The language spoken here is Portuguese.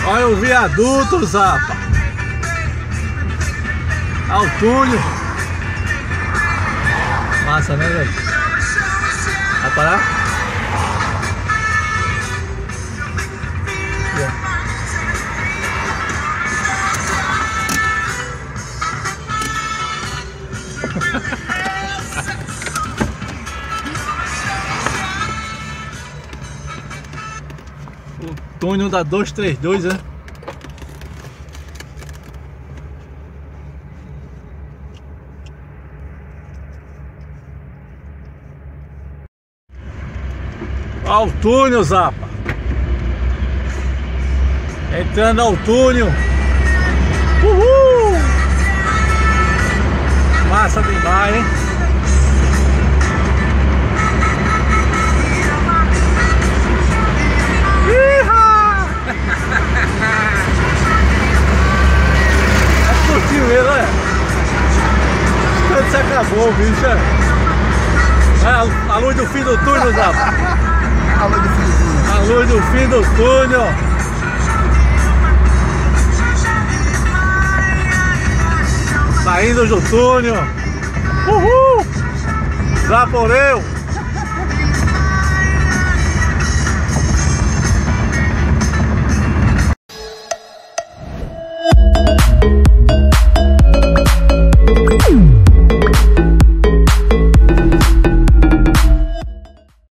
Olha o viaduto, Zapa. Olha o túnel. Massa, né, velho? Vai parar? O túnel da 232, né? Olha o túnel, Zapa. Entrando ao túnel. Uhul! Massa demais, hein? É curtinho mesmo, olha. Quando se acabou o bicho, é a luz do fim do túnel, Zapa. A luz do fim do túnel. A luz do fim do túnel. Saindo do túnel. Uhul! Zaporeu!